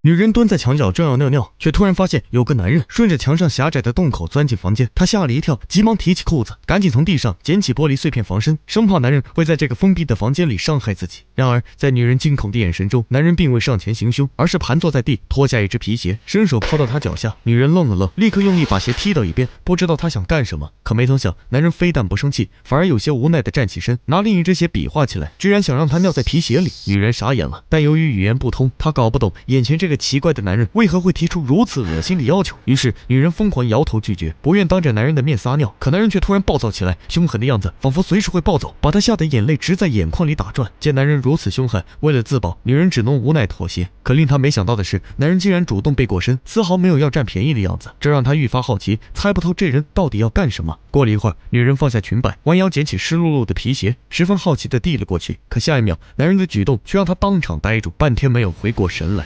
女人蹲在墙角正要尿尿，却突然发现有个男人顺着墙上狭窄的洞口钻进房间。她吓了一跳，急忙提起裤子，赶紧从地上捡起玻璃碎片防身，生怕男人会在这个封闭的房间里伤害自己。然而，在女人惊恐的眼神中，男人并未上前行凶，而是盘坐在地，脱下一只皮鞋，伸手抛到她脚下。女人愣了愣，立刻用力把鞋踢到一边，不知道他想干什么。可没曾想，男人非但不生气，反而有些无奈地站起身，拿另一只鞋比划起来，居然想让她尿在皮鞋里。女人傻眼了，但由于语言不通，她搞不懂眼前这个奇怪的男人为何会提出如此恶心的要求。于是女人疯狂摇头拒绝，不愿当着男人的面撒尿。可男人却突然暴躁起来，凶狠的样子仿佛随时会暴走，把她吓得眼泪直在眼眶里打转。见男人如此凶悍，为了自保，女人只能无奈妥协。可令她没想到的是，男人竟然主动背过身，丝毫没有要占便宜的样子，这让她愈发好奇，猜不透这人到底要干什么。过了一会儿，女人放下裙摆，弯腰捡起湿漉漉的皮鞋，十分好奇地递了过去。可下一秒，男人的举动却让她当场呆住，半天没有回过神来。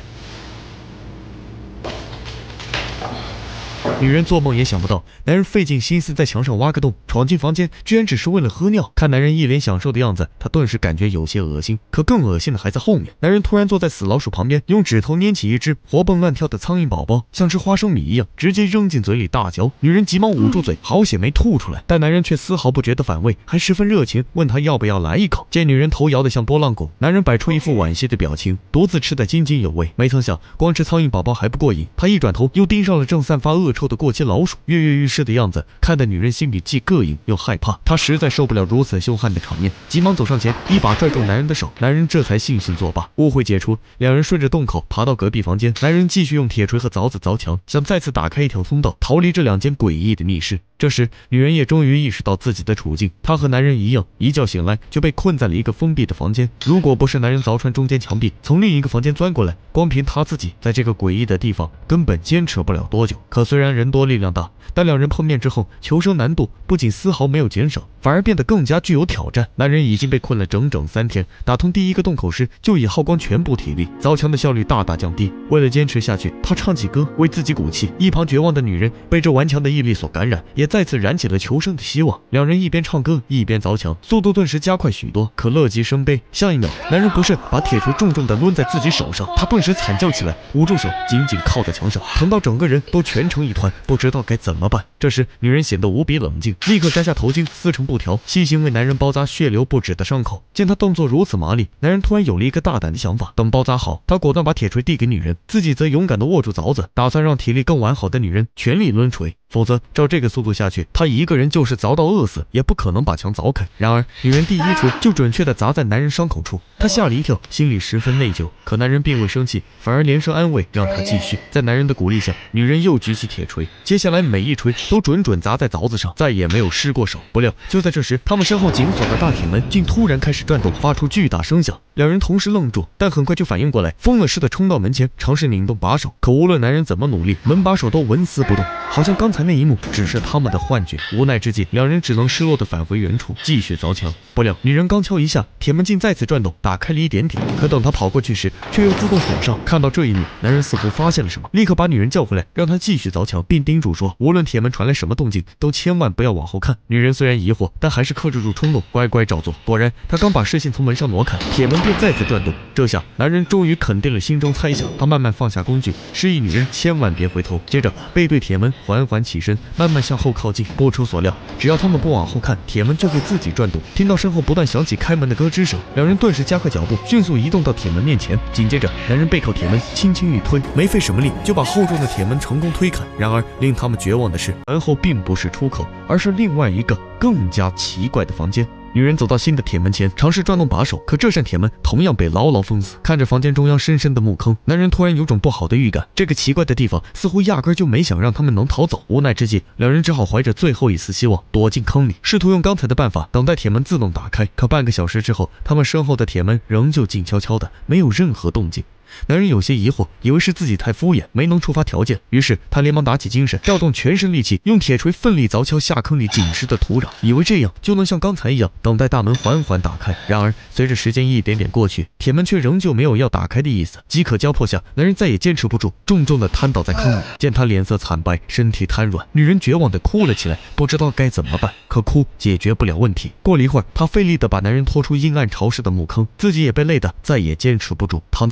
女人做梦也想不到，男人费尽心思在墙上挖个洞，闯进房间，居然只是为了喝尿。看男人一脸享受的样子，她顿时感觉有些恶心。可更恶心的还在后面，男人突然坐在死老鼠旁边，用指头捏起一只活蹦乱跳的苍蝇宝宝，像吃花生米一样，直接扔进嘴里大嚼。女人急忙捂住嘴，好险没吐出来。但男人却丝毫不觉得反胃，还十分热情，问她要不要来一口。见女人头摇得像拨浪鼓，男人摆出一副惋惜的表情，独自吃得津津有味。没曾想，光吃苍蝇宝宝还不过瘾，他一转头又盯上了正散发恶臭的过期老鼠，跃跃欲试的样子，看得女人心里既膈应又害怕。她实在受不了如此凶悍的场面，急忙走上前，一把拽住男人的手，男人这才悻悻作罢。误会解除，两人顺着洞口爬到隔壁房间，男人继续用铁锤和凿子凿墙，想再次打开一条通道，逃离这两间诡异的密室。这时，女人也终于意识到自己的处境，她和男人一样，一觉醒来就被困在了一个封闭的房间。如果不是男人凿穿中间墙壁，从另一个房间钻过来，光凭她自己在这个诡异的地方根本坚持不了多久。可虽然人多力量大，但两人碰面之后，求生难度不仅丝毫没有减少，反而变得更加具有挑战。男人已经被困了整整3天，打通第一个洞口时就已耗光全部体力，凿墙的效率大大降低。为了坚持下去，他唱起歌为自己鼓气。一旁绝望的女人被这顽强的毅力所感染，也再次燃起了求生的希望。两人一边唱歌一边凿墙，速度顿时加快许多。可乐极生悲，下一秒，男人不慎把铁锤重重地抡在自己手上，他顿时惨叫起来，捂住手，紧紧靠在墙上，疼到整个人都蜷成一团，不知道该怎么办。这时，女人显得无比冷静，立刻摘下头巾撕成布条，细心为男人包扎血流不止的伤口。见他动作如此麻利，男人突然有了一个大胆的想法，等包扎好，他果断把铁锤递给女人，自己则勇敢地握住凿子，打算让体力更完好的女人全力抡锤。否则，照这个速度下去，他一个人就是凿到饿死，也不可能把墙凿开。然而，女人第一锤就准确地砸在男人伤口处，他吓了一跳，心里十分内疚。可男人并未生气，反而连声安慰，让他继续。在男人的鼓励下，女人又举起铁锤，接下来每一锤都准砸在凿子上，再也没有失过手。不料，就在这时，他们身后紧锁的大铁门竟突然开始转动，发出巨大声响。两人同时愣住，但很快就反应过来，疯了似的冲到门前，尝试拧动把手。可无论男人怎么努力，门把手都纹丝不动，好像刚才那一幕只是他们的幻觉。无奈之际，两人只能失落地返回原处，继续凿墙。不料，女人刚敲一下，铁门竟再次转动，打开了一点点。可等她跑过去时，却又自动锁上。看到这一幕，男人似乎发现了什么，立刻把女人叫回来，让她继续凿墙，并叮嘱说，无论铁门传来什么动静，都千万不要往后看。女人虽然疑惑，但还是克制住冲动，乖乖照做。果然，她刚把视线从门上挪开，铁门便再次转动。这下，男人终于肯定了心中猜想，他慢慢放下工具，示意女人千万别回头。接着，背对铁门，缓缓起身，慢慢向后靠近。不出所料，只要他们不往后看，铁门就会自己转动。听到身后不断响起开门的咯吱声，两人顿时加快脚步，迅速移动到铁门面前。紧接着，男人背靠铁门，轻轻一推，没费什么力就把厚重的铁门成功推开。然而，令他们绝望的是，门后并不是出口，而是另外一个更加奇怪的房间。女人走到新的铁门前，尝试转动把手，可这扇铁门同样被牢牢封死。看着房间中央深深的墓坑，男人突然有种不好的预感，这个奇怪的地方似乎压根就没想让他们能逃走。无奈之际，两人只好怀着最后一丝希望躲进坑里，试图用刚才的办法等待铁门自动打开。可半个小时之后，他们身后的铁门仍旧静悄悄的，没有任何动静。男人有些疑惑，以为是自己太敷衍，没能触发条件，于是他连忙打起精神，调动全身力气，用铁锤奋力凿敲下坑里紧实的土壤，以为这样就能像刚才一样等待大门缓缓打开。然而，随着时间一点点过去，铁门却仍旧没有要打开的意思。饥渴交迫下，男人再也坚持不住，重重地瘫倒在坑里。见他脸色惨白，身体瘫软，女人绝望地哭了起来，不知道该怎么办。可哭解决不了问题。过了一会儿，她费力地把男人拖出阴暗潮湿的墓坑，自己也被累得再也坚持不住，躺在男人身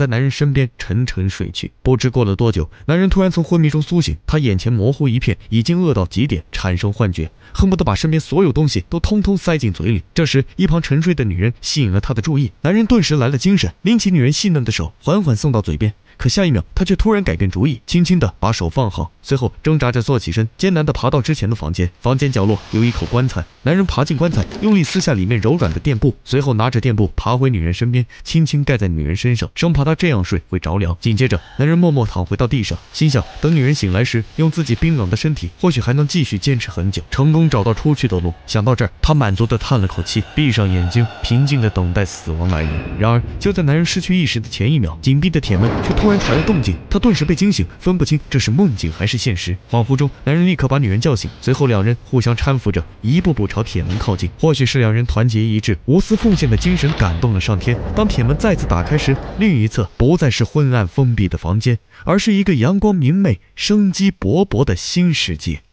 身边沉沉睡去。不知过了多久，男人突然从昏迷中苏醒，他眼前模糊一片，已经饿到极点，产生幻觉，恨不得把身边所有东西都通通塞进嘴里。这时，一旁沉睡的女人吸引了他的注意，男人顿时来了精神，拎起女人细嫩的手，缓缓送到嘴边。可下一秒，他却突然改变主意，轻轻地把手放好，随后挣扎着坐起身，艰难地爬到之前的房间。房间角落有一口棺材，男人爬进棺材，用力撕下里面柔软的垫布，随后拿着垫布爬回女人身边，轻轻盖在女人身上，生怕她这样睡会着凉。紧接着，男人默默躺回到地上，心想等女人醒来时，用自己冰冷的身体，或许还能继续坚持很久，成功找到出去的路。想到这儿，他满足地叹了口气，闭上眼睛，平静地等待死亡来临。然而，就在男人失去意识的前一秒，紧闭的铁门却突然传来动静。他顿时被惊醒，分不清这是梦境还是现实。恍惚中，男人立刻把女人叫醒，随后两人互相搀扶着，一步步朝铁门靠近。或许是两人团结一致、无私奉献的精神感动了上天。当铁门再次打开时，另一侧不再是昏暗封闭的房间，而是一个阳光明媚、生机勃勃的新世界。